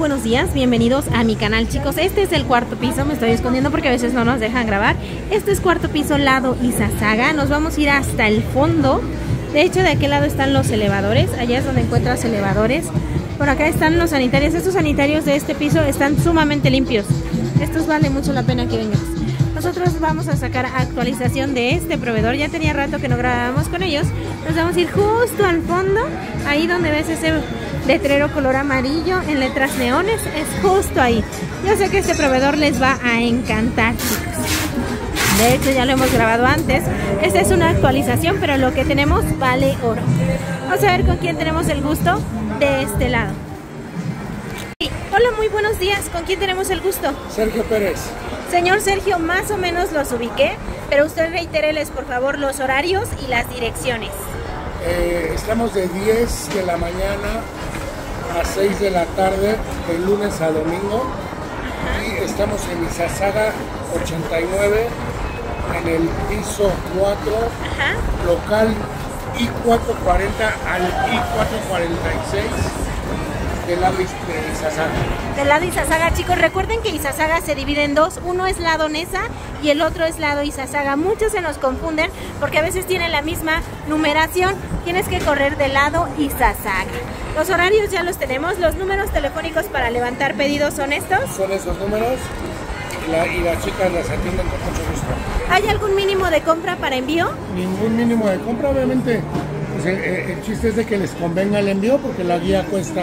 buenos días, bienvenidos a mi canal, chicos. Este es el cuarto piso, me estoy escondiendo porque a veces no nos dejan grabar. Este es cuarto piso, lado Izazaga. Nos vamos a ir hasta el fondo. De hecho, de aquel lado están los elevadores, allá es donde encuentras elevadores. Por acá están los sanitarios. Estos sanitarios de este piso están sumamente limpios. Estos vale mucho la pena que vengas. Nosotros vamos a sacar actualización de este proveedor. Ya tenía rato que no grabábamos con ellos. Nos vamos a ir justo al fondo, ahí donde ves ese letrero color amarillo en letras neones, es justo ahí. Yo sé que este proveedor les va a encantar, chicos. De hecho, ya lo hemos grabado antes. Esta es una actualización, pero lo que tenemos vale oro. Vamos a ver con quién tenemos el gusto de este lado. Hola, muy buenos días. ¿Con quién tenemos el gusto? Sergio Pérez. Señor Sergio, más o menos los ubiqué, pero usted reitéreles por favor los horarios y las direcciones. Estamos de 10 de la mañana a 6 de la tarde, de lunes a domingo. Y estamos en Izazaga 89, en el piso 4, local I440 al I446. Del lado de Izazaga. Del lado de Izazaga, chicos, recuerden que Izazaga se divide en dos, uno es lado Nesa y el otro es lado Izazaga. Muchos se nos confunden porque a veces tienen la misma numeración, tienes que correr del lado Izazaga. Los horarios ya los tenemos, los números telefónicos para levantar pedidos son estos. Son esos números y las chicas las atienden con mucho gusto. ¿Hay algún mínimo de compra para envío? Ningún mínimo de compra, obviamente. Pues el chiste es de que les convenga el envío porque la guía cuesta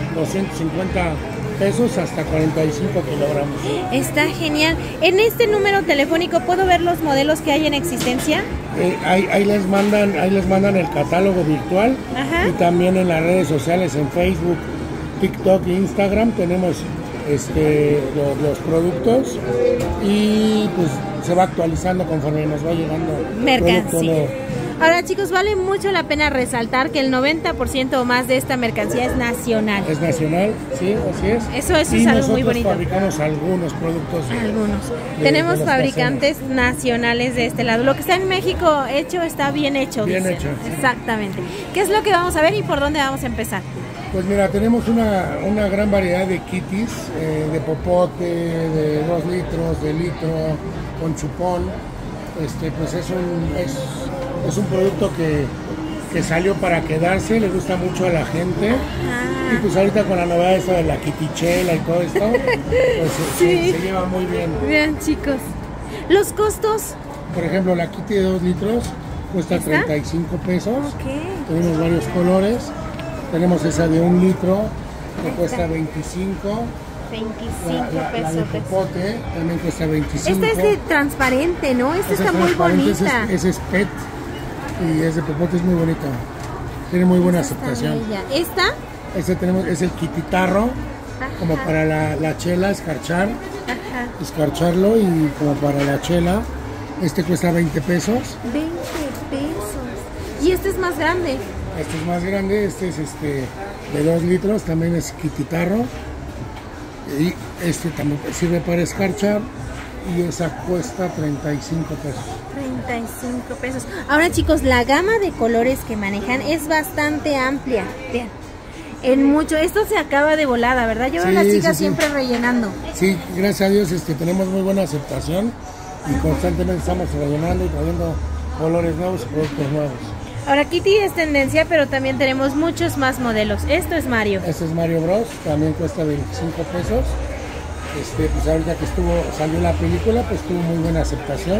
250 pesos hasta 45 kilogramos. Está genial. En este número telefónico puedo ver los modelos que hay en existencia. Ahí les mandan el catálogo virtual. Y también en las redes sociales, en Facebook, TikTok e Instagram tenemos los productos y pues se va actualizando conforme nos va llegando mercancía. Ahora, chicos, vale mucho la pena resaltar que el 90% o más de esta mercancía es nacional. Es nacional, sí, así es. Eso es algo muy bonito. Fabricamos algunos productos. Tenemos fabricantes nacionales de este lado. Lo que está en México hecho está bien hecho. Bien hecho. Exactamente. ¿Qué es lo que vamos a ver y por dónde vamos a empezar? Pues mira, tenemos una gran variedad de kitties, de popote, de 2 litros, de litro, con chupón. Pues es un producto que salió para quedarse, le gusta mucho a la gente. Y pues ahorita con la novedad esta de la kitichela y todo esto, pues se lleva muy bien. Bien, chicos. ¿Los costos? Por ejemplo, la kitty de 2 litros cuesta 35 pesos. Tenemos varios colores. Tenemos esa de 1 litro que cuesta 25. 25 pesos. La de popote también cuesta 25. Esta es de transparente, ¿no? Esta está muy bonita. Ese es PET y es de popote, es muy bonita. Tiene muy buena aceptación. ¿Esta? Es el quititarro, como para la chela, escarcharlo y como para la chela. Este cuesta 20 pesos. 20 pesos. ¿Y este es más grande? Este es más grande, este es de 2 litros, también es quititarro. Y este también sirve para escarchar y esa cuesta 35 pesos. 35 pesos. Ahora, chicos, la gama de colores que manejan es bastante amplia. Vean, esto se acaba de volada, ¿verdad? Yo veo a las chicas siempre rellenando. Sí, gracias a Dios tenemos muy buena aceptación y constantemente estamos rellenando y trayendo colores nuevos y productos nuevos. Ahora, Kitty es tendencia, pero también tenemos muchos más modelos. Esto es Mario. Este es Mario Bros, también cuesta 25 pesos. Pues ahorita que salió la película, pues tuvo muy buena aceptación.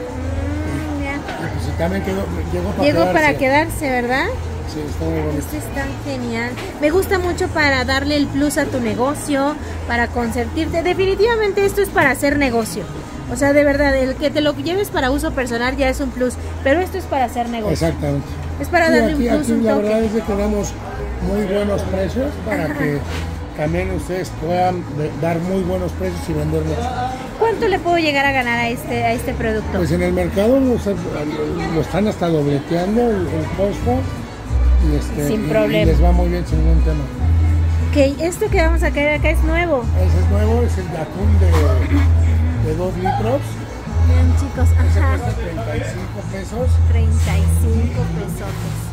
Y pues también llegó para quedarse, ¿verdad? Sí, está muy bonito. Este está genial. Me gusta mucho para darle el plus a tu negocio, para consentirte. Definitivamente esto es para hacer negocio. O sea, de verdad, el que te lo lleves para uso personal ya es un plus, pero esto es para hacer negocio. Exactamente. Es para darle un plus, un toque. La verdad es que damos muy buenos precios para que también ustedes puedan dar muy buenos precios y vender mucho. ¿Cuánto le puedo llegar a ganar a este producto? Pues en el mercado lo están hasta dobleteando el costo sin problema. Y les va muy bien sin ningún tema. Ok, esto que vamos a caer acá es nuevo. Ese es nuevo, es el de atún de 2 litros. Bien, chicos, Ese cuesta 35 pesos. 35 pesos.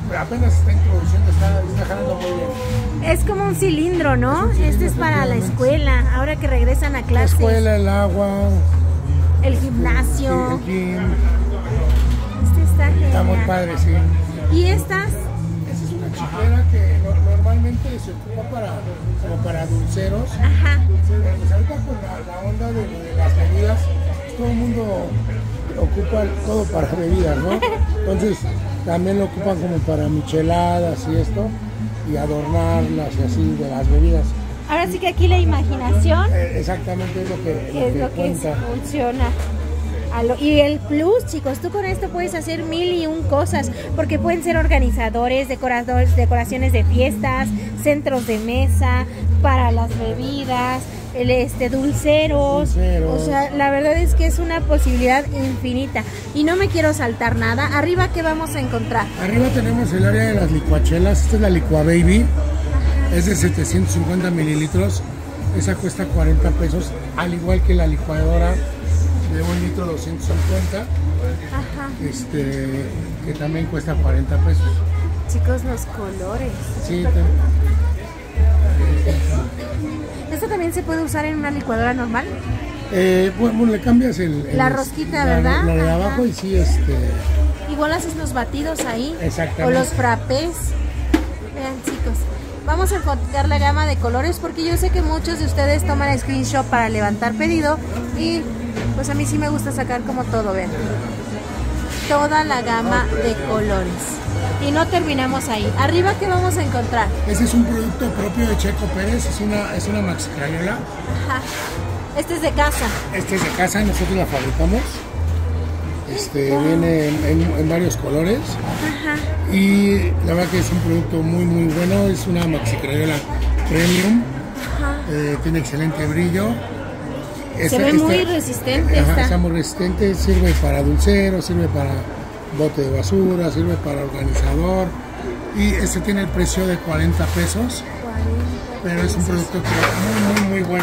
apenas está introduciendo, está jalando muy bien. Es como un cilindro, ¿no? Es un cilindro, Este es para la escuela, ahora que regresan a La clases. escuela, el agua, El gimnasio. el gym. Este está genial. Está muy padre, sí. ¿Y estas? Esa es una chiflera que normalmente se ocupa como para dulceros. Ajá. Pero pues ahorita con la onda de las bebidas, pues todo el mundo ocupa todo para bebidas, ¿no? Entonces también lo ocupan como para micheladas y esto, y adornarlas y así de las bebidas. Ahora sí que aquí la imaginación Exactamente es lo que es lo que cuenta. funciona. Y el plus, chicos, tú con esto puedes hacer 1001 cosas, porque pueden ser organizadores, decoraciones de fiestas, centros de mesa, para las bebidas, dulceros. O sea, la verdad es que es una posibilidad infinita. Y no me quiero saltar nada. Arriba, ¿qué vamos a encontrar? Arriba tenemos el área de las licuachelas. Esta es la Licua Baby. Es de 750 mililitros. Esa cuesta 40 pesos, al igual que la licuadora de 1 litro 250. Ajá. Que también cuesta 40 pesos. Chicos, los colores. Sí, ¿Esto también se puede usar en una licuadora normal? bueno, le cambias la rosquita, ¿verdad? La de abajo y sí, Igual haces los batidos ahí. Exactamente. O los frappés. Vean, chicos. Vamos a encontrar la gama de colores porque yo sé que muchos de ustedes toman screenshot para levantar pedido y pues a mí sí me gusta sacar como todo, vean. Toda la gama de colores. Y no terminamos ahí. Arriba, ¿qué vamos a encontrar? Ese es un producto propio de Checo Pérez, es una Maxi Crayola. Ajá. Este es de casa. Este es de casa, nosotros la fabricamos. Viene en varios colores. Ajá. Y la verdad que es un producto muy muy bueno, es una Maxi Crayola Premium. Ajá. Tiene excelente brillo. Se ve muy resistente. Está muy resistente, sirve para dulcero, sirve para bote de basura, sirve para organizador. Y tiene el precio de 40 pesos. 40 pero es un producto muy muy bueno.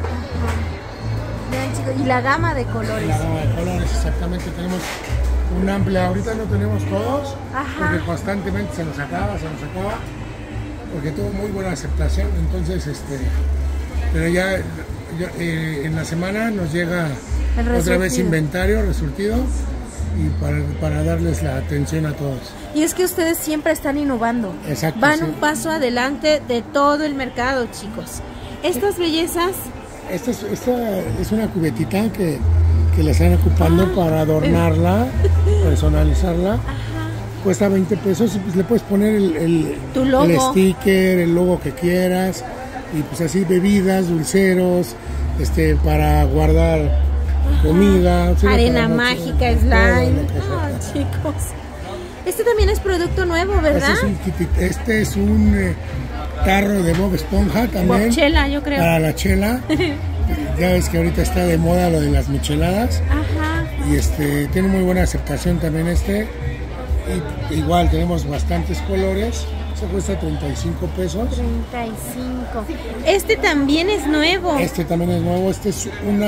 Vean, chicos, y la gama de colores. La gama de colores, exactamente, tenemos un amplia, ahorita no tenemos todos, Ajá. porque constantemente se nos acaba, porque tuvo muy buena aceptación, entonces pero ya en la semana nos llega otra vez inventario, resurtido, y para darles la atención a todos. Y es que ustedes siempre están innovando. Exacto, van sí. un paso adelante de todo el mercado, chicos. Estas bellezas. Esta es una cubetita que la están ocupando para adornarla, personalizarla. Ajá. Cuesta 20 pesos y pues le puedes poner Tu logo. el sticker, el logo que quieras, y pues así bebidas, dulceros, para guardar comida, arena mágica, slime. Chicos. Este también es producto nuevo, ¿verdad? Este es un tarro de Bob Esponja también. Bob Chela, yo creo. Para la chela. Ya ves que ahorita está de moda lo de las micheladas. Ajá. Y tiene muy buena aceptación también Y igual tenemos bastantes colores. Eso cuesta 35 pesos. 35. Este también es nuevo. Este también es nuevo. Este es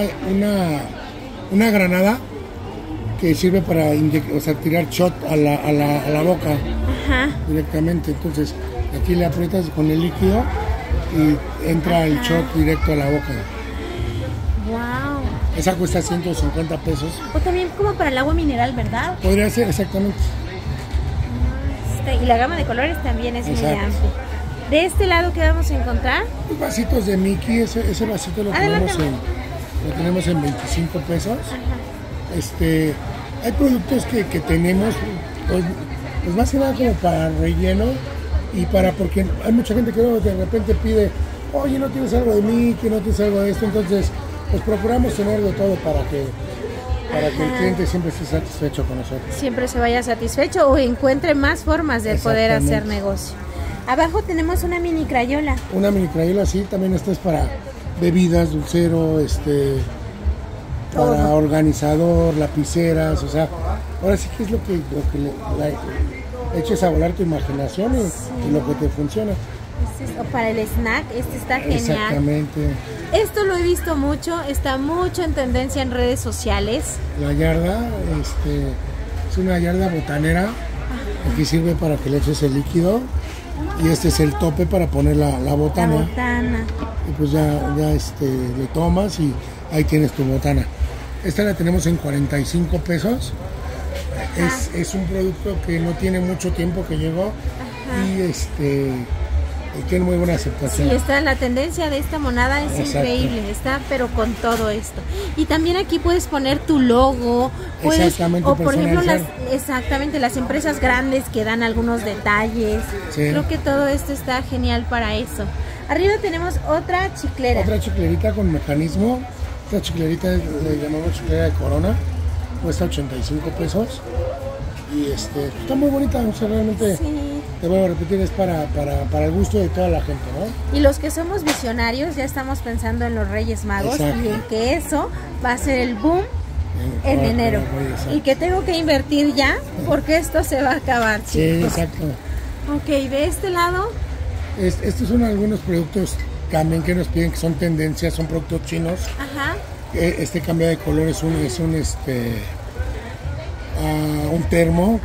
una granada que sirve para tirar shot a la boca. Ajá. Directamente. Entonces aquí le aprietas con el líquido y entra el shot directo a la boca. Wow. Esa cuesta 150 pesos. O también como para el agua mineral, ¿verdad? Podría ser, exactamente. Y la gama de colores también es muy amplia. De este lado, ¿qué vamos a encontrar? Los vasitos de Mickey, ese vasito lo tenemos en 25 pesos. Ajá. Hay productos que tenemos, pues más que nada como para relleno y porque hay mucha gente que de repente pide, oye, no tienes algo de Mickey, no tienes algo de esto, entonces pues procuramos tener de todo para que el cliente siempre esté satisfecho con nosotros. Siempre se vaya satisfecho o encuentre más formas de poder hacer negocio. Abajo tenemos una mini crayola. Una mini crayola, sí, también esta es para bebidas, dulcero, para organizador, lapiceras, o sea, ahora sí que es lo que eches a volar tu imaginación y lo que te funciona. O para el snack, está genial. Exactamente. Esto lo he visto mucho, está mucho en tendencia en redes sociales. La yarda, es una yarda botanera Aquí sirve para que le eches el líquido y este es el tope para poner la botana. La botana. Y pues ya le tomas y ahí tienes tu botana. Esta la tenemos en 45 pesos. Es un producto que no tiene mucho tiempo que llegó. Ajá. Y tiene muy buena aceptación. Sí, la tendencia de esta monada es increíble, está pero con todo esto. Y también aquí puedes poner tu logo, exactamente, o por ejemplo las empresas grandes que dan algunos detalles. Sí. Creo que todo esto está genial para eso. Arriba tenemos otra chiclera. Otra chiclerita con mecanismo. Esta chiclerita le llamamos chiclera de Corona. Cuesta 85 pesos. Y está muy bonita, o sea, realmente, sí. Te voy a repetir, es para el gusto de toda la gente, ¿no? Y los que somos visionarios ya estamos pensando en los Reyes Magos. Exacto. Y en que eso va a ser el boom en enero. Y que tengo que invertir ya porque esto se va a acabar, chicos. Sí, exacto. Ok, de este lado. Estos son algunos productos también que nos piden que son tendencias, son productos chinos. Ajá. Este cambia de color es un termo,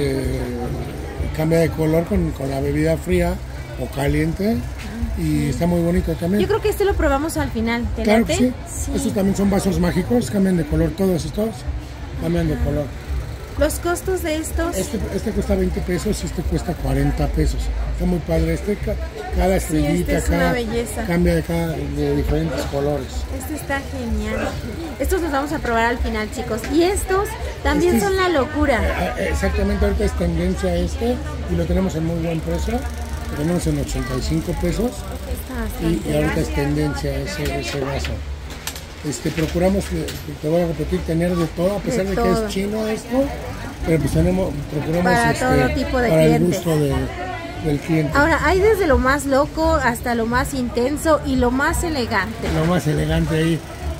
cambia de color con la bebida fría o caliente y está muy bonito también. Yo creo que lo probamos al final. Claro que sí. Estos también son vasos mágicos, cambian de color, todos estos cambian de color. ¿Los costos de estos? Este cuesta 20 pesos y este cuesta 40 pesos. Está muy padre. Cada estrellita, cambia de diferentes colores. Este está genial. Estos los vamos a probar al final, chicos. Y estos también son la locura. Exactamente, ahorita es tendencia y lo tenemos en muy buen precio. Lo tenemos en 85 pesos. Y ahorita es tendencia ese vaso. Procuramos, te voy a repetir, tener de todo, a pesar de que es chino esto, pero pues procuramos para todo tipo de para clientes. El gusto del cliente. Ahora, hay desde lo más loco hasta lo más intenso y lo más elegante. Lo más elegante ahí,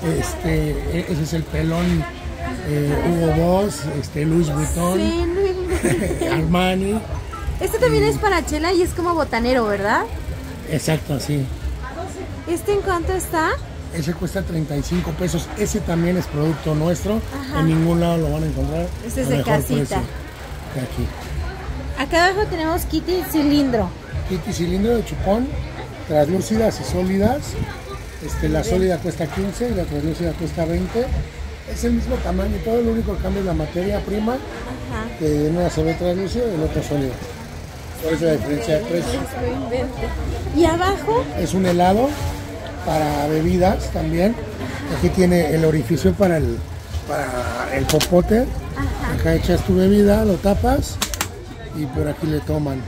ese es el pelón Hugo Boss, Louis Vuitton, sí, Armani. Este también es para chela y es como botanero, ¿verdad? Exacto, sí. ¿En cuánto está? Ese cuesta 35 pesos. Ese también es producto nuestro. Ajá. En ningún lado lo van a encontrar. Este es de casita. De aquí. Acá abajo tenemos Kitty cilindro. Kitty cilindro de chupón, translúcidas y sólidas. La sólida cuesta 15 y la translúcida cuesta 20. Es el mismo tamaño, todo lo único que cambia es la materia prima. Ajá. Que en una se ve translúcida y en otra sólida. Por eso la diferencia de precio. Y abajo es un helado para bebidas también. Aquí tiene el orificio para el popote. Ajá. Acá echas tu bebida, lo tapas y por aquí le toman.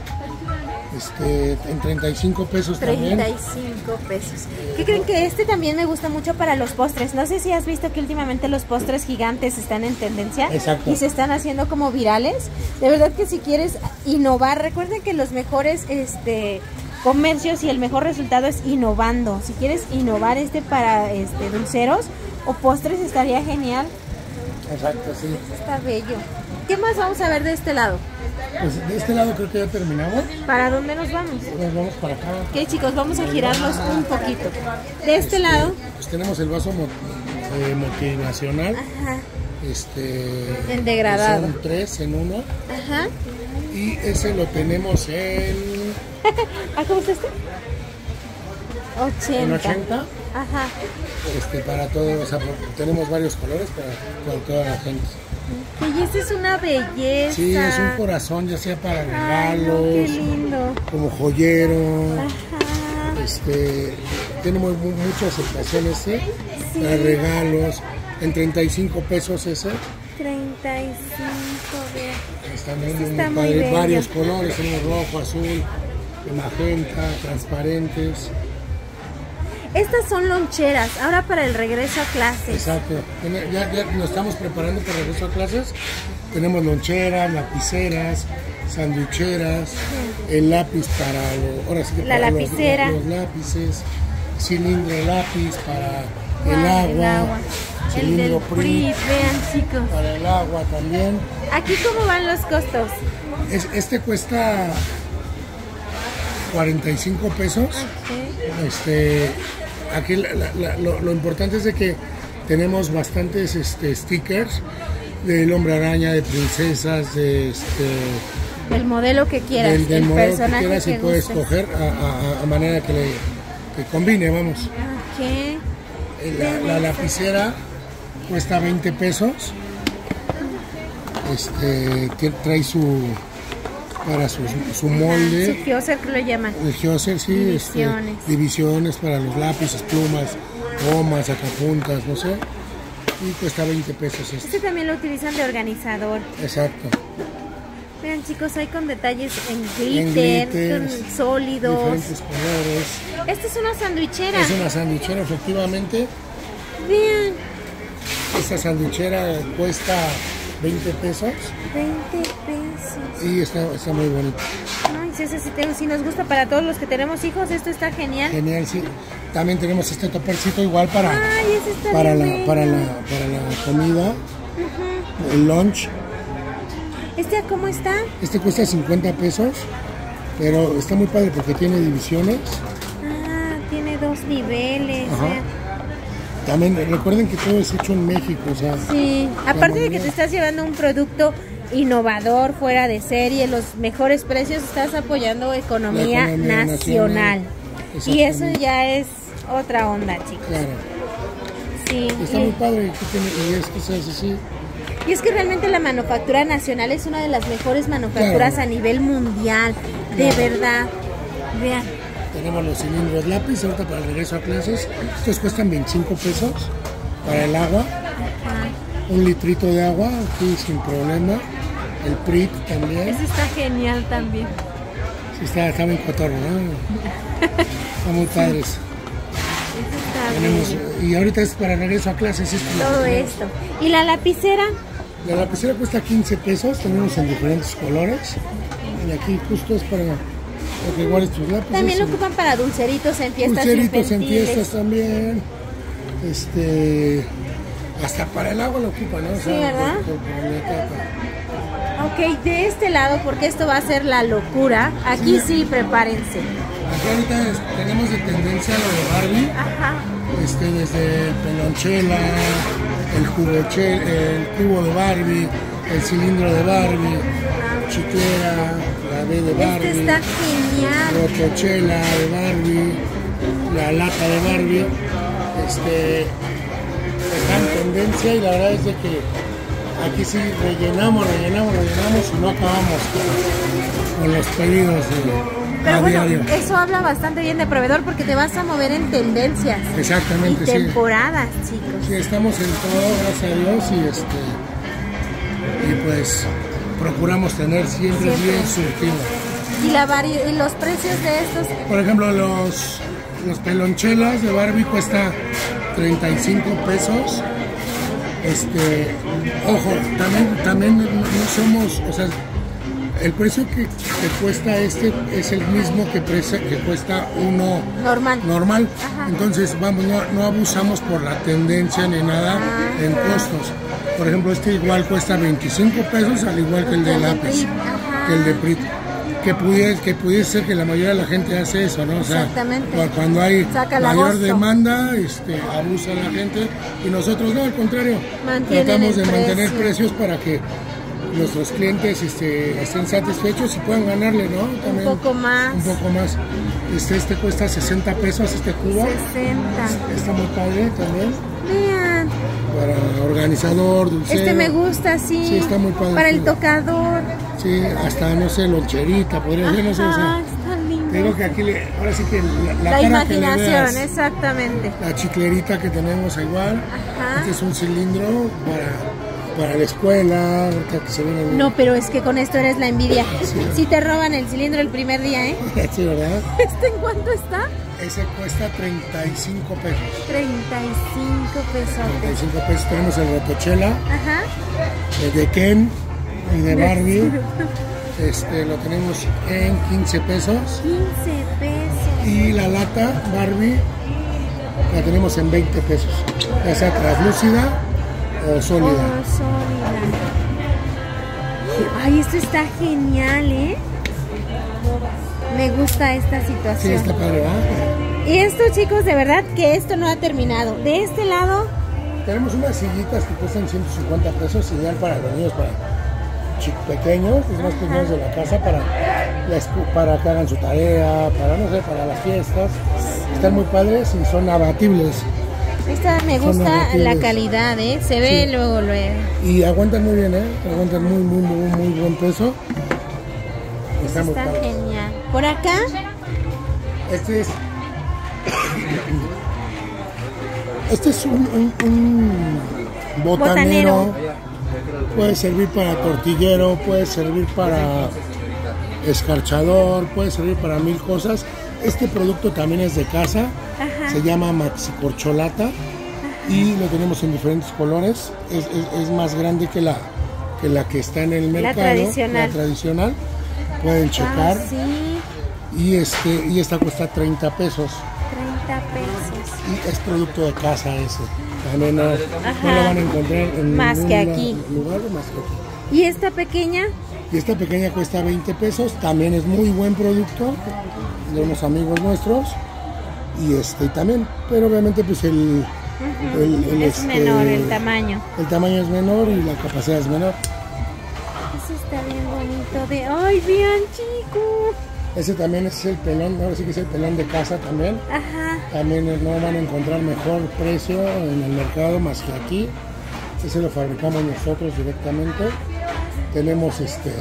En 35 pesos 35 pesos. ¿Qué creen? Que también me gusta mucho para los postres. No sé si has visto que últimamente los postres gigantes están en tendencia. Exacto. Y se están haciendo como virales. De verdad que si quieres innovar, recuerden que los mejores comercios y el mejor resultado es innovando. Si quieres innovar para dulceros o postres, estaría genial. Exacto, sí. Está bello. ¿Qué más vamos a ver de este lado? Pues de este lado creo que ya terminamos. ¿Para dónde nos vamos? Nos vamos para acá. Ok, chicos, vamos a girarlos un poquito. De este lado pues tenemos el vaso motivacional. Ajá. El degradado. Son 3 en 1. Ajá. Y ese lo tenemos en... ¿Cómo es 80. En 80. Ajá. Para todo, o sea, tenemos varios colores para toda la gente. Y esta es una belleza. Sí, es un corazón, ya sea para regalos. Ay, no, qué lindo. Como joyero. Ajá. Tiene mucha aceptación sí. Para regalos. En 35 pesos ese. 35 de... Está muy padre. Varios colores, tenemos rojo, azul, magenta, transparentes. Estas son loncheras, ahora para el regreso a clases. Exacto, ya nos estamos preparando para el regreso a clases. Tenemos loncheras, lapiceras, sanduicheras, el lápiz para lapicera. Los lápices, cilindro de lápiz para el agua. El del PRI, vean, chicos. Para el agua también. ¿Aquí cómo van los costos? Cuesta 45 pesos. Okay. Aquí lo importante es de que tenemos bastantes stickers del Hombre Araña, de princesas, de El modelo que quieras, del el modelo personaje que quieras y que puedes gustes. escoger a manera que combine, vamos. Ok. La lapicera cuesta 20 pesos. Trae para su molde. Su Gioser, que lo llaman. El Gioser, sí. Divisiones. Divisiones para los lápices, plumas, gomas, sacapuntas, no sé. Y cuesta 20 pesos Este también lo utilizan de organizador. Exacto. Vean, chicos, hay con detalles en glitter, con sólidos. Diferentes colores. Esta es una sandwichera. Es una sandwichera, efectivamente. Vean, Esta sandwichera cuesta 20 pesos 20 pesos. y está muy bonita. No, y si nos gusta para todos los que tenemos hijos, esto está genial. Genial, sí. También tenemos este topercito igual Ay, ese está para bien la bello. comida, el lunch. ¿Este cómo está? Este cuesta 50 pesos, pero está muy padre porque tiene divisiones. Ah, tiene 2 niveles. Ajá. También recuerden que todo es hecho en México, o sea. Sí, aparte de que mayoría- te estás llevando un producto innovador, fuera de serie, los mejores precios, estás apoyando economía, La economía nacional. nacional. Y eso Exactamente. ya es otra onda, chicos. Claro. Sí. Está muy padre y es que se hace así. Y es que realmente la manufactura nacional es una de las mejores manufacturas Claro. a nivel mundial, de verdad. Vean. Tenemos los cilindros lápiz, ahorita para el regreso a clases. Estos cuestan 25 pesos para el agua. Un litrito de agua, aquí sin problema. El PRIT también. Ese está genial también. Sí, está bien cotorro, ¿no? Están muy padres. Ese está Tenemos, bello. y ahorita es para regreso a clases. Todo esto. ¿Y la lapicera? La lapicera cuesta 15 pesos, tenemos en diferentes colores. Y aquí justo es para que guardes tus lápices. También lo ocupan para dulceritos en fiestas Dulceritos en infantiles. fiestas también. Hasta para el agua lo ocupan, ¿no? O Sí, ¿verdad? por la etapa. Ok, de este lado, porque esto va a ser la locura. Aquí sí, prepárense. Aquí ahorita tenemos de tendencia lo de Barbie. Ajá. Desde el pelonchela, el cubo de Barbie, el cilindro de Barbie, chiquera, la B de Barbie, Este está genial. rotochela de Barbie, la lata de Barbie. Está en tendencia y la verdad es de que aquí sí rellenamos y no acabamos con los pedidos Pero a bueno, diario. eso habla bastante bien de proveedor porque te vas a mover en tendencias y Exactamente, sí. temporadas, chicos. Sí, estamos en todo, gracias a Dios, y pues procuramos tener siempre bien surtido. Y los precios de estos, Por ejemplo, los pelonchelas de Barbie cuesta 35 pesos. Ojo, también no somos, o sea, el precio que cuesta es el mismo que cuesta uno normal. Ajá. Entonces, vamos, no abusamos por la tendencia ni nada en costos. Por ejemplo, igual cuesta 25 pesos, al igual que el de lápiz, que el de PRIT. Que pudiese ser que la mayoría de la gente hace eso, ¿no? O sea, Exactamente. cuando hay Saca el mayor agosto. demanda, abusa la gente, y nosotros no, al contrario, Mantienen tratamos de el mantener precio. precios para que nuestros clientes estén satisfechos y puedan ganarle, ¿no? También un poco más. un poco más. Este cuesta 60 pesos, este cubo. 60. Está muy padre también, Vean, para organizador, dulcero. me gusta, sí. Sí, está muy padre. Para el Sí. tocador. Sí, hasta, no sé, loncherita, podría ser, no sé, o sea, Ajá, está lindo. te digo que aquí, ahora sí que la La cara que le imaginación, veas, exactamente. la chiclerita que tenemos igual. Ajá. Este es un cilindro para la escuela, ahorita que se viene el- No, pero es que con esto eres la envidia. Sí. Si te roban el cilindro el primer día, ¿eh? Sí, ¿verdad? ¿Este en cuánto está? Ese cuesta 35 pesos. 35 pesos. 35 pesos. Tenemos el rotochela, Ajá. el de Ken y de Barbie. Lo tenemos en 15 pesos. 15 pesos. Y la lata Barbie la tenemos en 20 pesos. Ya sea translúcida o sólida. Oh, sólida. Ay, esto está genial, ¿eh? Me gusta esta Sí, situación. está padre, ¿verdad? Y esto, chicos, de verdad que esto no ha terminado. De este lado, Tenemos unas sillitas que cuestan 150 pesos, ideal para los niños, pequeños, los más pequeños de la casa para que hagan su tarea, para no sé, para las fiestas. Están muy padres y son abatibles. Esta me gusta la calidad, se ve luego. Y aguantan muy bien, aguantan muy buen peso. Está genial. Por acá. Este es un botanero. Puede servir para tortillero, puede servir para escarchador, puede servir para 1000 cosas. Este producto también es de casa. Ajá. Se llama Maxi Corcholata. Ajá. Y lo tenemos en diferentes colores. Es más grande que la que está en el mercado. La tradicional. Pueden checar. Sí. Y esta cuesta 30 pesos. 30 pesos. Y es producto de casa ese. También no lo van a encontrar en más que aquí. Lugar más que aquí. ¿Y esta pequeña? Y esta pequeña cuesta 20 pesos. También es muy buen producto de unos amigos nuestros. Y también, pero obviamente pues es menor el tamaño. El tamaño es menor y la capacidad es menor. Ese está bien bonito ¡ay, bien chico! Ese también es el pelón, ahora sí que es el pelón de casa también. Ajá. También no van a encontrar mejor precio en el mercado más que aquí. Ese lo fabricamos nosotros directamente. Tenemos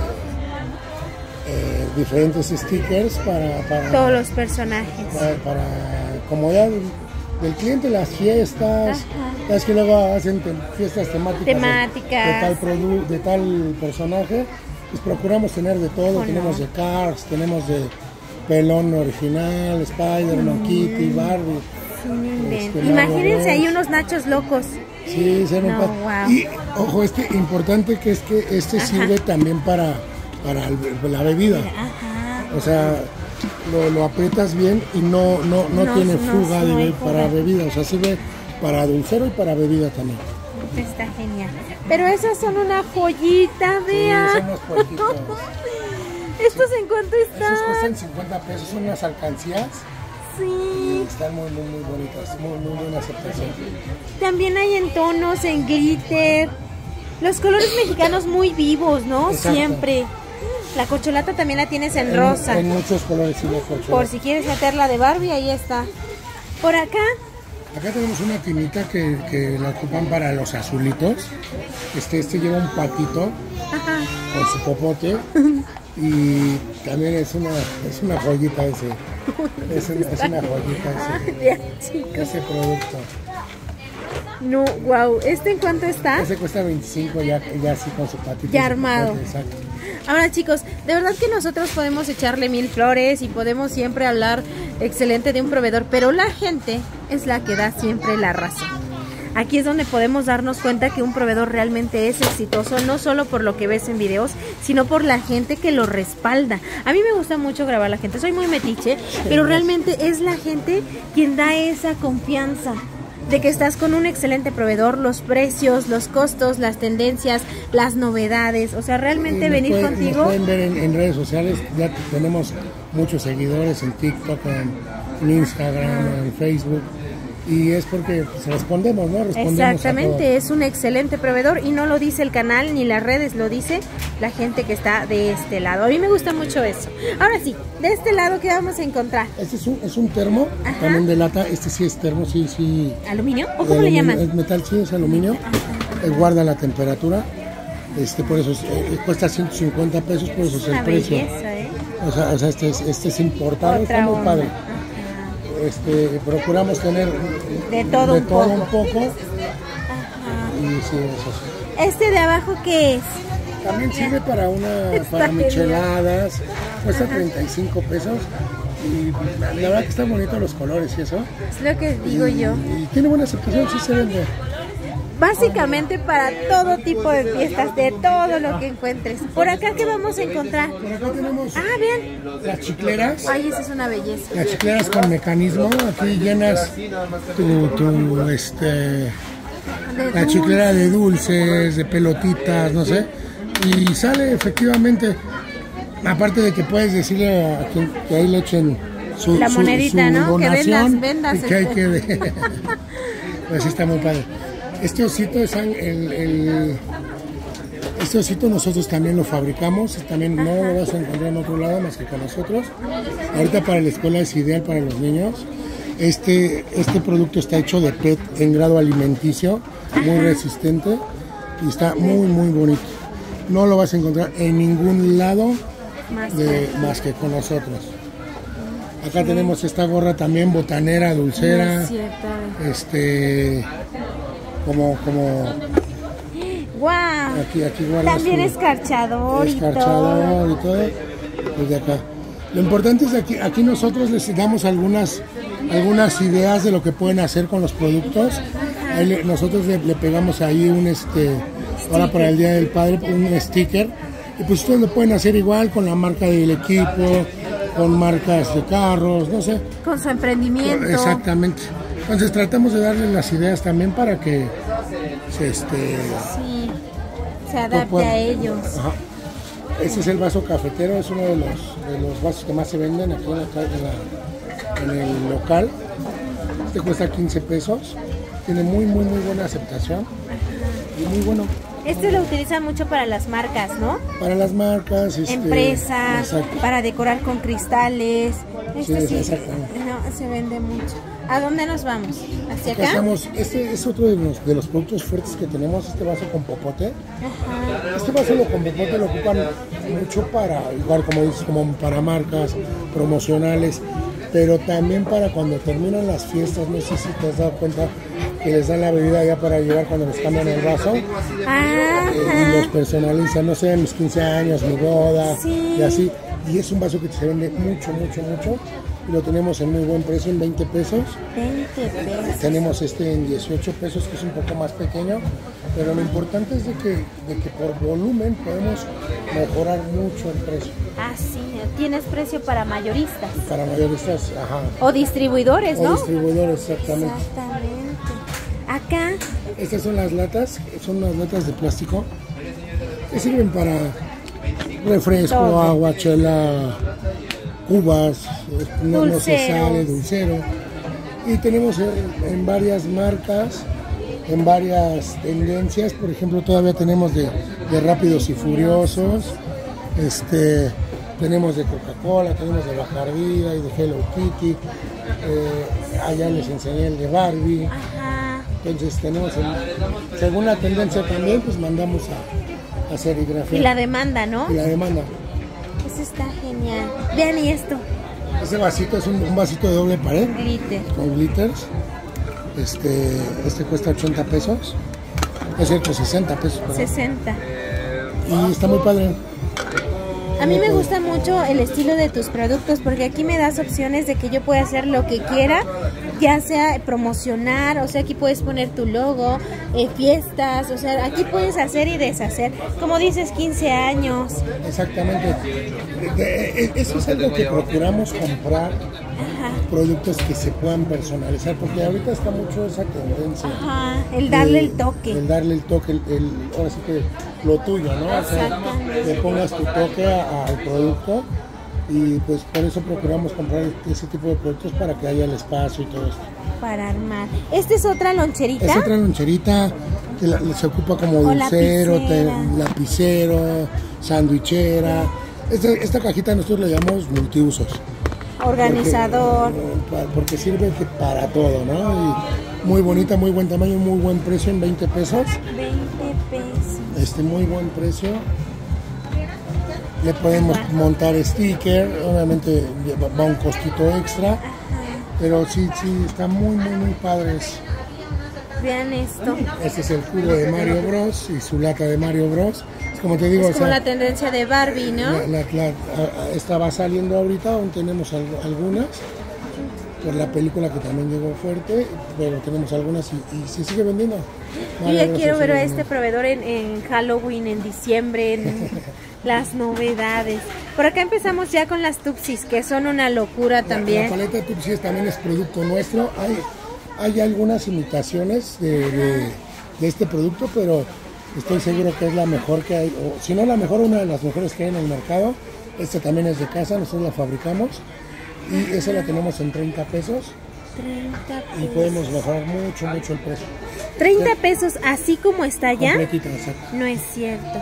diferentes stickers para todos los personajes. Para comodidad del cliente, las fiestas. Es que luego hacen fiestas temáticas de tal personaje. Pues procuramos tener de todo. Tenemos de Cars, tenemos de pelón original, Spider-Man, Kitty, Barbie. Imagínense ahí unos nachos locos. Sí, wow. Y ojo, importante que es que sirve también para la bebida. Ajá. O sea, lo aprietas bien y no tiene fuga para bebida. O sea, sirve para dulcero y para bebida también. Está genial. Pero esas son una joyita, vean. Sí, son unos joyitos. ¿Estos en cuánto están? Estos cuestan 50 pesos, son unas alcancías. Sí. Y están muy bonitas, muy buena aceptación. También hay en tonos, en glitter. Los colores mexicanos muy vivos, ¿no? Exacto. Siempre. La corcholata también la tienes en rosa. En muchos colores, sí, la corcholata. Por si quieres meterla de Barbie, ahí está. Por acá. Acá tenemos una tinita que la ocupan para los azulitos. Este lleva un patito. Ajá. Con su popote. Y también es una joyita ese. Es una joyita ese producto. No, wow. ¿Este en cuánto está? Ese cuesta 25 ya así con su patito. Ya armado. Exacto. Ahora, chicos, de verdad que nosotros podemos echarle 1000 flores y podemos siempre hablar excelente de un proveedor, pero la gente es la que da siempre la razón. Aquí es donde podemos darnos cuenta que un proveedor realmente es exitoso, no solo por lo que ves en videos, sino por la gente que lo respalda. A mí me gusta mucho grabar a la gente, soy muy metiche, pero realmente es la gente quien da esa confianza de que estás con un excelente proveedor, los precios, los costos, las tendencias, las novedades, o sea, realmente venir contigo. Nos pueden ver en redes sociales, ya tenemos muchos seguidores en TikTok, en Instagram, en Facebook. Y es porque pues, respondemos, ¿no? Exactamente, es un excelente proveedor y no lo dice el canal ni las redes, lo dice la gente que está de este lado. A mí me gusta mucho eso. Ahora sí, de este lado, ¿qué vamos a encontrar? Este es un termo, también de lata. Este sí es termo, sí. ¿Aluminio? ¿O cómo le llaman? Es metal, sí, es aluminio. Guarda la temperatura. Por eso cuesta 150 pesos, por eso es el precio. Belleza, O sea, este es importado, está muy padre. Procuramos tener de todo un poco. Y sí, eso sí. ¿Este de abajo qué es? También sirve para micheladas, cuesta 35 pesos y la verdad que están bonitos los colores y eso. Es lo que digo yo. Y tiene buena aceptación, sí se vende. Básicamente para todo tipo de fiestas, de todo lo que encuentres. ¿Por acá qué vamos a encontrar? Por acá tenemos bien. Las chicleras. Ay, esa es una belleza. Las chicleras con mecanismo. Aquí llenas la chiclera de dulces, de pelotitas, no sé. Y sale efectivamente, aparte de que puedes decirle a quien que ahí le echen su monedita, ¿no? Donación, que vendas. Y que hay que pues está muy padre. Este osito es Este osito nosotros también lo fabricamos, también no lo vas a encontrar en otro lado más que con nosotros. Ahorita para la escuela es ideal para los niños. Este producto está hecho de PET en grado alimenticio, muy resistente y está muy bonito. No lo vas a encontrar en ningún lado más que con nosotros. Acá tenemos esta gorra también botanera, dulcera, como wow. Aquí guardas también escarchador y todo. Desde acá. Lo importante es que aquí nosotros les damos algunas ideas de lo que pueden hacer con los productos. Ahí nosotros le pegamos ahí un ahora para el Día del Padre, un sticker. Y pues ustedes lo pueden hacer igual con la marca del equipo, con marcas de carros, no sé. Con su emprendimiento. Exactamente. Entonces tratamos de darles las ideas también para que se adapte a ellos. Ajá. Este es el vaso cafetero, es uno de los vasos que más se venden aquí en el local. Este cuesta 15 pesos. Tiene muy buena aceptación y muy bueno. Este lo utilizan mucho para las marcas, ¿no? Para las marcas, empresas, para decorar con cristales. Exactamente. Se vende mucho. ¿A dónde nos vamos? ¿Hacia acá? Este es otro de los productos fuertes que tenemos, este vaso con popote. Ajá. Este vaso con popote lo ocupan mucho para, igual como dices, como para marcas promocionales, pero también para cuando terminan las fiestas. No sé si te has dado cuenta que les dan la bebida ya para llevar cuando les cambian el vaso. Y los personalizan, no sé, mis 15 años, mi boda, y así. Y es un vaso que se vende mucho. Y lo tenemos en muy buen precio, en 20 pesos. 20 pesos. Tenemos en 18 pesos, que es un poco más pequeño. Pero lo importante es de que por volumen podemos mejorar mucho el precio. Ah, sí. ¿Tienes precio para mayoristas? Para mayoristas, ajá. O distribuidores, ¿no? O distribuidores, exactamente. Acá. Estas son las latas, son unas latas de plástico que sirven para refresco, agua, chela, uvas, no se sale, dulcero. Y tenemos en varias marcas, en varias tendencias. Por ejemplo, todavía tenemos de Rápidos y Furiosos, tenemos de Coca-Cola, tenemos de Bacardí y de Hello Kitty. Allá les enseñé el de Barbie. Ajá. Entonces tenemos, según la tendencia también, pues mandamos a serigrafía. Y la demanda, ¿no? Y la demanda. Eso está genial. Vean, y esto. Este vasito es un vasito de doble pared. Glitter. Con glitters. Este cuesta 80 pesos. Es cierto, 60 pesos. Perdón. 60. Y está muy padre. A mí me gusta mucho el estilo de tus productos porque aquí me das opciones de que yo pueda hacer lo que quiera, ya sea promocionar, o sea, aquí puedes poner tu logo, fiestas, o sea, aquí puedes hacer y deshacer, como dices, 15 años. Exactamente. Eso es algo que procuramos comprar. Ajá. Productos que se puedan personalizar, porque ahorita está mucho esa tendencia. Ajá, el darle el toque. El darle el toque, ahora sí que lo tuyo, ¿no? O sea, le pongas tu toque al producto, y pues por eso procuramos comprar ese tipo de productos para que haya el espacio y todo esto. Para armar. ¿Esta es otra loncherita? Es otra loncherita que se ocupa como dulcero, lapicero, sandwichera. Esta cajita nosotros le llamamos multiusos. Organizador. Porque sirve para todo, ¿no? Y muy bonita, muy buen tamaño, muy buen precio, en 20 pesos. 20 pesos. Muy buen precio. Le podemos montar sticker, obviamente va un costito extra. Ajá. Pero sí, está muy padres. Vean esto. Este es el cubo de Mario Bros. Y su lata de Mario Bros. Como te digo, es como la tendencia de Barbie, ¿no? Esta va saliendo ahorita, aún tenemos algunas, por la película que también llegó fuerte, pero tenemos algunas y se sigue vendiendo. Yo ya quiero ver a este proveedor en Halloween, en diciembre, en las novedades. Por acá empezamos ya con las Tupsis, que son una locura también. La paleta Tupsis también es producto nuestro. Hay algunas imitaciones de este producto, pero estoy seguro que es la mejor que hay, o si no la mejor, una de las mejores que hay en el mercado. Esta también es de casa, nosotros la fabricamos y esa la tenemos en 30 pesos. 30 pesos. Y podemos mejorar mucho el precio. 30 pesos así como está ya. Completita, exacto. No es cierto.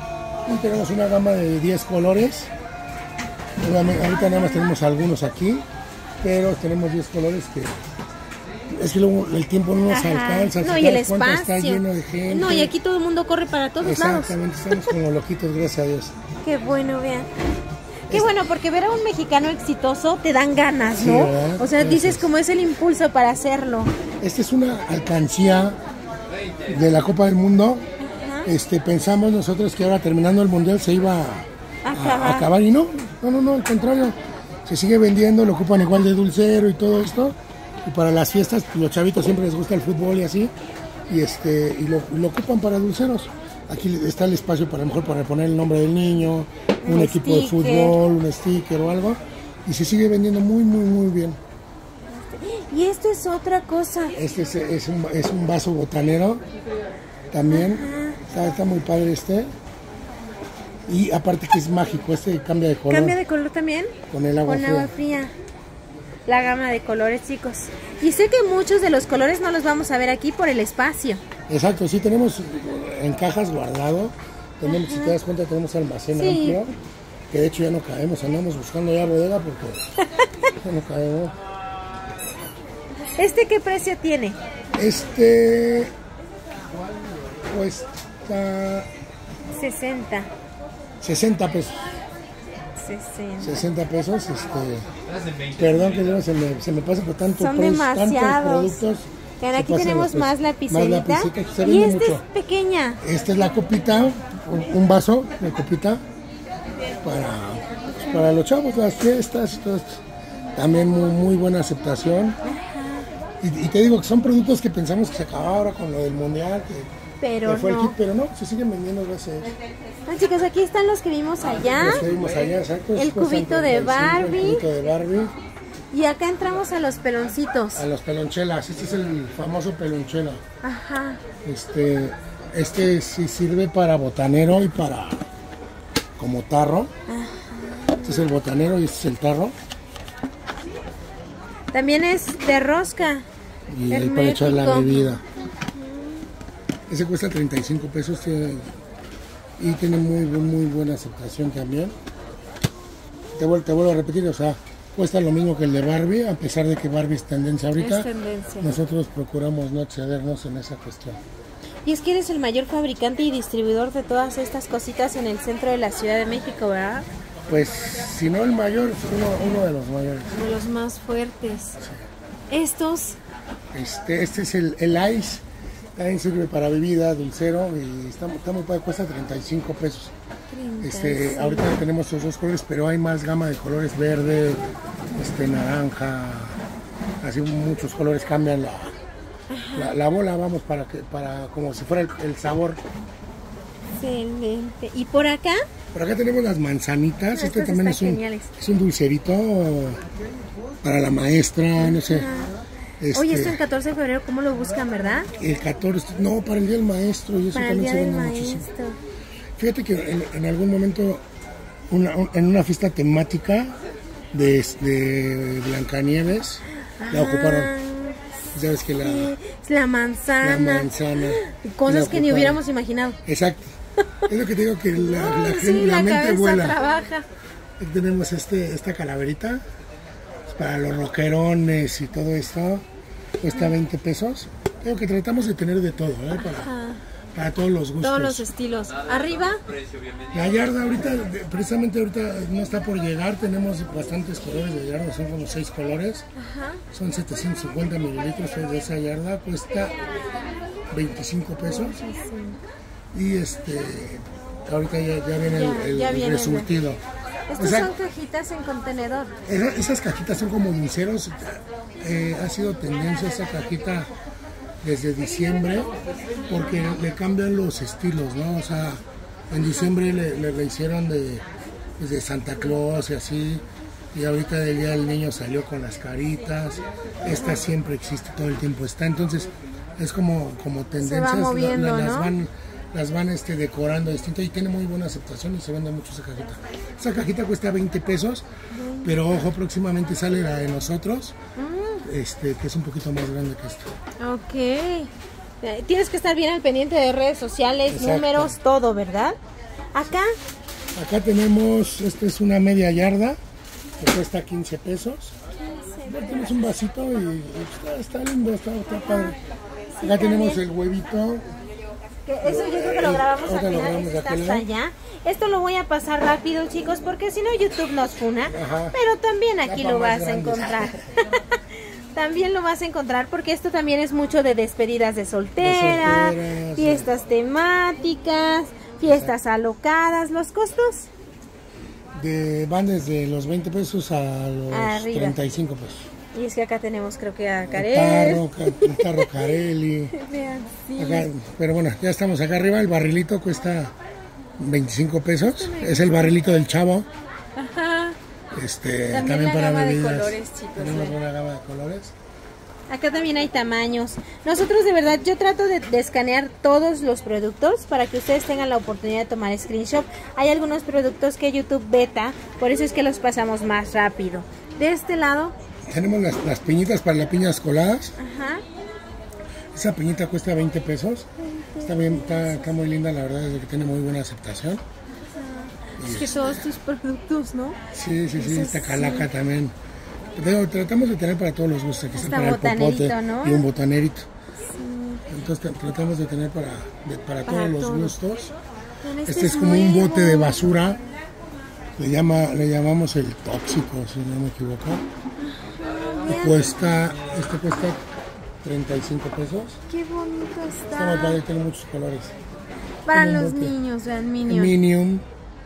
Y tenemos una gama de 10 colores. Ahorita nada más tenemos algunos aquí, pero tenemos 10 colores que... Es que luego el tiempo no nos alcanza. No, y el espacio. Está lleno de gente. No, y aquí todo el mundo corre para todos lados. Exactamente, estamos como loquitos, gracias a Dios. Qué bueno, vean. Qué bueno, porque ver a un mexicano exitoso te dan ganas, ¿no? Sí, o sea, dices como es el impulso para hacerlo. Esta es una alcancía de la Copa del Mundo. Pensamos nosotros que ahora terminando el Mundial se iba a acabar y no, al contrario. Se sigue vendiendo, lo ocupan igual de dulcero y todo esto. Y para las fiestas, pues, los chavitos siempre les gusta el fútbol y así. Y lo ocupan para dulceros. Aquí está el espacio para, a lo mejor, para poner el nombre del niño, un equipo de fútbol, un sticker o algo. Y se sigue vendiendo muy, muy, muy bien. Y esto es otra cosa. Este es un vaso botanero también. Está muy padre este. Y aparte que es mágico, cambia de color. ¿Cambia de color también? Con el agua fría. Agua fría. La gama de colores, chicos. Y sé que muchos de los colores no los vamos a ver aquí por el espacio. Exacto, sí tenemos en cajas guardado. Tenemos, si te das cuenta, tenemos almacén amplio. Que de hecho ya no caemos, andamos buscando ya bodega porque ya no caemos. ¿Este qué precio tiene? Cuesta 60 pesos. 60 pesos. Perdón que luego se me pasa por tanto son demasiados productos. Aquí tenemos más lapicerita. Y esta es pequeña. Esta es la copita, un vaso de copita para los chavos, las fiestas, todo esto. También muy buena aceptación. Y te digo que son productos que pensamos que se acababa ahora con lo del mundial, pero no, se siguen vendiendo gracias. Chicos, aquí están los que vimos allá. Los que vimos allá, exacto. El cubito de Barbie. El cubito de Barbie. Y acá entramos a los peloncitos. A los pelonchelas. Este es el famoso pelonchela. Ajá. Este sí sirve para botanero y para como tarro. Ajá. Este es el botanero y este es el tarro. También es de rosca. Y ahí para echar la bebida. Ese cuesta 35 pesos y tiene muy buena aceptación también. Te vuelvo a repetir, o sea, cuesta lo mismo que el de Barbie, a pesar de que Barbie es tendencia ahorita. Es tendencia. Nosotros procuramos no excedernos en esa cuestión. Y es que eres el mayor fabricante y distribuidor de todas estas cositas en el centro de la Ciudad de México, ¿verdad? Pues, si no el mayor, uno de los mayores. De los más fuertes. Sí. Estos. Este es el Ice. También sirve para bebida, dulcero, y está muy padre, cuesta 35 pesos. 35. Ahorita tenemos estos dos colores, pero hay más gama de colores: verde, naranja, así muchos colores cambian la bola, vamos, para como si fuera el sabor. Excelente. ¿Y por acá? Por acá tenemos las manzanitas. Este también es un dulcerito para la maestra, no sé. Oye, esto el 14 de febrero, ¿cómo lo buscan, verdad? El 14, no, para el Día del Maestro, y eso para también se vende muchísimo. Fíjate que en algún momento, en una fiesta temática de Blancanieves, la ocuparon. ¿Sabes que la manzana. La manzana. Cosas que ni hubiéramos imaginado. Exacto. Es lo que te digo, que la mente vuela. Trabaja. Tenemos esta calaverita. Para los rockerones y todo esto, cuesta 20 pesos. Creo que tratamos de tener de todo, ¿eh? Para todos los gustos. Todos los estilos. ¿Arriba? La yarda precisamente ahorita no está por llegar. Tenemos bastantes colores de yarda, son como 6 colores. Ajá. Son 750 mililitros de esa yarda. Cuesta 25 pesos. Y ahorita ya viene el resurtido. Estos son cajitas en contenedor. Esas cajitas son como dulceros. Ha sido tendencia esa cajita desde diciembre, porque le cambian los estilos, ¿no? O sea, en diciembre le hicieron de Santa Claus y así, y ahorita del Día del Niño salió con las caritas. Esta siempre existe, todo el tiempo está. Entonces es como tendencias. Se va moviendo, las van decorando distinto, y tiene muy buena aceptación y se vende mucho esa cajita. Esa cajita cuesta 20 pesos, pero ojo, próximamente sale la de nosotros, que es un poquito más grande que esto. Ok. Tienes que estar bien al pendiente de redes sociales, exacto, números, todo, ¿verdad? Acá tenemos, esta es una media yarda, que cuesta 15 pesos. Tenemos un vasito y está lindo, está padre. Acá tenemos el huevito. Eso yo creo que lo grabamos al final, de está hasta allá. Esto lo voy a pasar rápido, chicos, porque si no YouTube nos funa. Ajá. Pero también aquí lo vas a grandes. encontrar. También lo vas a encontrar porque esto también es mucho de despedidas de soltera, fiestas temáticas, fiestas alocadas. ¿Los costos? Van desde los 20 pesos a los Arriba. 35 pesos. Y es que acá tenemos, creo que a Karel. El tarro Carelli. Vean, sí. Acá, pero bueno, ya estamos acá arriba. El barrilito cuesta 25 pesos. Es el barrilito del Chavo. Ajá. También la para gama de bebidas. colores, chicos. Tenemos una gama de colores. Acá también hay tamaños. Nosotros de verdad, yo trato de escanear todos los productos para que ustedes tengan la oportunidad de tomar screenshot. Hay algunos productos que YouTube beta, por eso es que los pasamos más rápido. De este lado tenemos las piñitas para las piñas coladas. Ajá. Esa piñita cuesta 20 pesos. Está bien, está muy linda, la verdad, es que tiene muy buena aceptación. Es que todos tus productos, ¿no? Sí, esta calaca también. Tratamos de tener para todos los gustos. Aquí está para el popote, ¿no? Y un botanerito. Sí. Entonces tratamos de tener para todos los gustos. Este es como un bote de basura. Le llamamos el tóxico, si no me equivoco. Este cuesta 35 pesos. Qué bonito está. Está muy padre, tiene muchos colores. Para los niños, vean, Minion. Minion,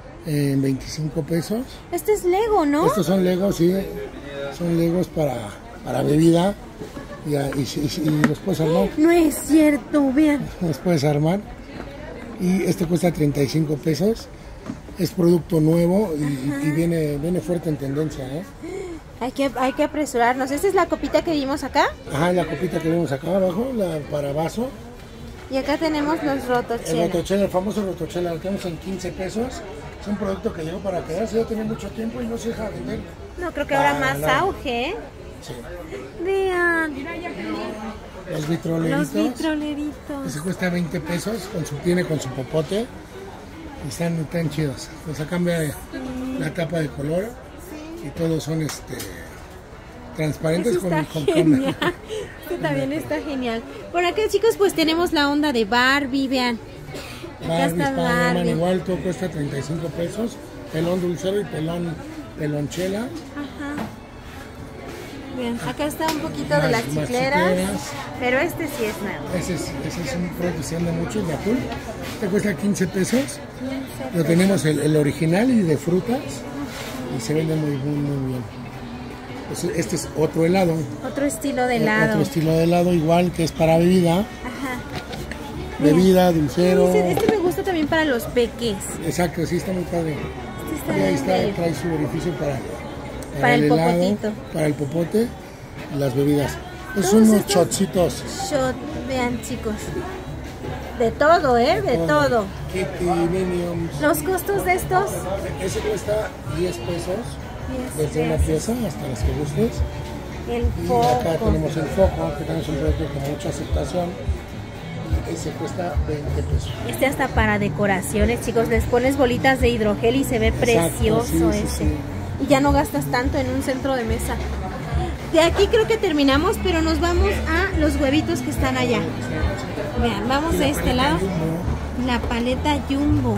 25 pesos. Este es Lego, ¿no? Estos son Legos, sí. Son Legos para bebida. Y los puedes armar. No es cierto, vean. Los puedes armar. Y este cuesta 35 pesos. Es producto nuevo y viene fuerte en tendencia, ¿eh? Hay que apresurarnos. ¿Esta es la copita que vimos acá? Ajá, la copita que vimos acá abajo, para vaso. Y acá tenemos los rotochela. El rotochela, el famoso rotochela, lo tenemos en 15 pesos. Es un producto que llegó para quedarse, ya tiene mucho tiempo y no se deja vender. No, creo que ahora más auge, ¿eh? Sí. Vean. Los vitroleritos. Ese cuesta 20 pesos, viene con su popote. Y están chidos. O sea, cambia la tapa de color y todos son transparentes con genial. Este también está genial. Por acá, chicos, pues tenemos la onda de Barbie, vean. Barbie, Spider-Man, igual todo cuesta 35 pesos. Pelón dulcero y pelonchela. Ajá. Bien, acá está un poquito de las chicleras, pero este sí es nuevo. Ese es un producto que se anda mucho, el de azul. Este cuesta 15 pesos. Lo tenemos el original y de frutas. Y se vende muy bien. Este es otro helado. Otro estilo de helado. Otro estilo de helado igual, que es para bebida. Ajá. Bebida, dulcero. Este me gusta también para los peques. Exacto, sí, está muy padre. Y ahí está, trae su orificio para el helado, popotito. Para el popote y las bebidas. Son unos shotcitos. Vean, chicos. De todo, ¿eh? De todo. Kitty, Minions. ¿Los costos de estos? Ese cuesta 10 pesos. Desde una pieza hasta las que gustes. El foco. Acá tenemos el foco, que también es un producto con mucha aceptación. Y ese cuesta 20 pesos. Este hasta para decoraciones, chicos. Les pones bolitas de hidrogel y se ve precioso ese. Y ya no gastas tanto en un centro de mesa. De aquí creo que terminamos, pero nos vamos a los huevitos que están allá. Vean, vamos a este lado. La paleta Jumbo.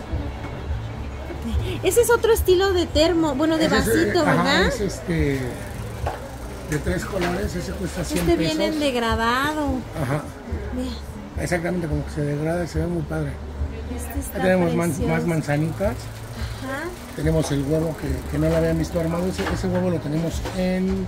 Ese es otro estilo de termo, bueno, de vasito, ¿verdad? Es de 3 colores, ese cuesta 100 pesos. Viene en degradado. Ajá. Vean. Exactamente, como que se degrada y se ve muy padre. Tenemos más manzanitas. Ajá. Tenemos el huevo que no lo habían visto armado. Ese huevo lo tenemos en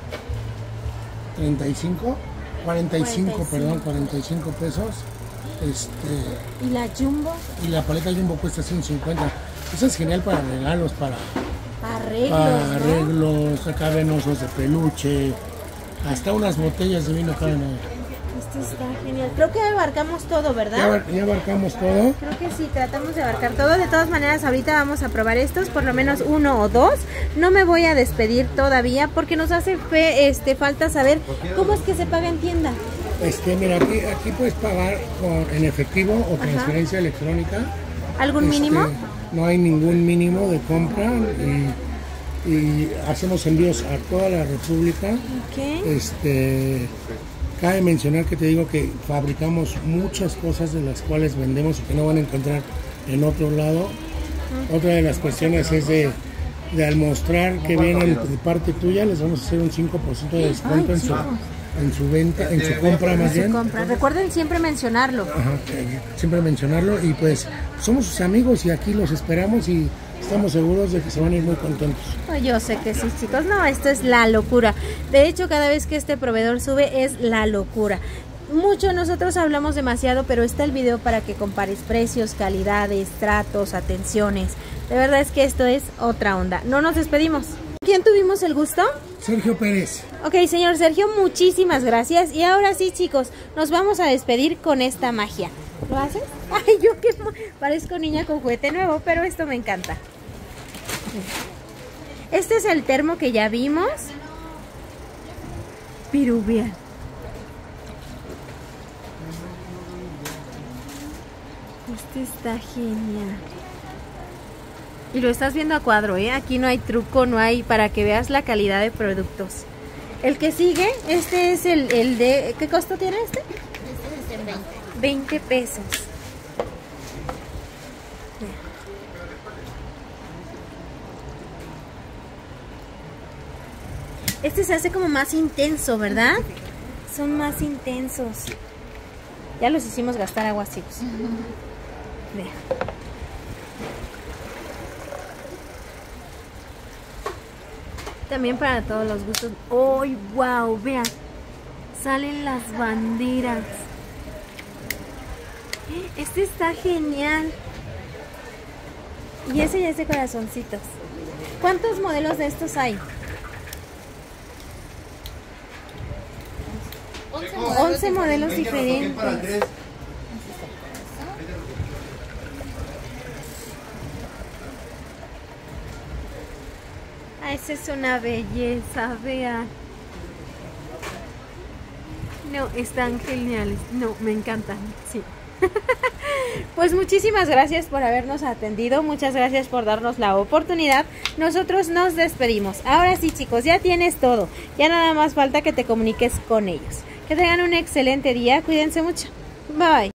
45 pesos. ¿Y la Jumbo? Y la paleta Jumbo cuesta 150. Eso es genial para regalos, para arreglos, ¿no? Acá ven osos de peluche, hasta unas botellas de vino caben ahí. Esto está genial. Creo que abarcamos todo, ¿verdad? Ya abarcamos todo. Creo que sí, tratamos de abarcar todo. De todas maneras, ahorita vamos a probar estos, por lo menos 1 o 2. No me voy a despedir todavía porque nos hace falta saber cómo es que se paga en tienda. Mira, aquí puedes pagar en efectivo o transferencia electrónica. ¿Algún mínimo? No hay ningún mínimo de compra y hacemos envíos a toda la República. Okay. Cabe mencionar que te digo que fabricamos muchas cosas de las cuales vendemos y que no van a encontrar en otro lado. Otra de las cuestiones es de al mostrar que vienen de parte tuya, les vamos a hacer un 5% de descuento en su venta, en su compra más bien. Recuerden siempre mencionarlo. Ajá, siempre mencionarlo y pues somos sus amigos y aquí los esperamos y estamos seguros de que se van a ir muy contentos. Oh, yo sé que sí, chicos. No, esto es la locura. De hecho, cada vez que este proveedor sube es la locura. Mucho nosotros hablamos demasiado, pero está el video para que compares precios, calidades, tratos, atenciones. De verdad es que esto es otra onda. No nos despedimos. ¿Quién tuvimos el gusto? Sergio Pérez. Ok, señor Sergio, muchísimas gracias. Y ahora sí, chicos, nos vamos a despedir con esta magia. ¿Lo haces? Ay, yo que parezco niña con juguete nuevo, pero esto me encanta. Este es el termo que ya vimos. Piruvian. Este está genial. Y lo estás viendo a cuadro, ¿eh? Aquí no hay truco, no hay, para que veas la calidad de productos. El que sigue, este es el de... ¿Qué costo tiene este? Este es de 20. 20 pesos. Este se hace como más intenso, ¿verdad? Son más intensos. Ya los hicimos gastar agua, chicos. Vean. También para todos los gustos. ¡Oh, wow! Vean. Salen las banderas. Este está genial. Y ese ya es de corazoncitos. ¿Cuántos modelos de estos hay? 11 modelos diferentes. Ah, esa es una belleza, vean. No, están geniales. No, me encantan, sí. Pues muchísimas gracias por habernos atendido. Muchas gracias por darnos la oportunidad. Nosotros nos despedimos. Ahora sí, chicos, ya tienes todo. Ya nada más falta que te comuniques con ellos. Que tengan un excelente día. Cuídense mucho. Bye.